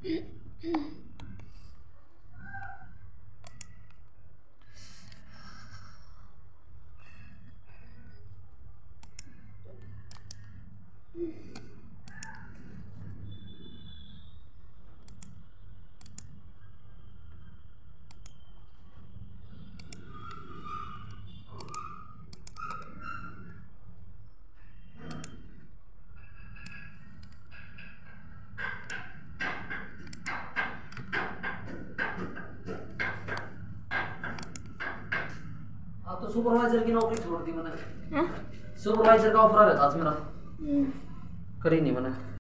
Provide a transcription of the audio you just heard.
तो सुपरवाइजर की नौकरी छोड़ दी मैंने। सुपरवाइजर का ऑफर आ रहा था आज मेरा, करी नहीं मैंने।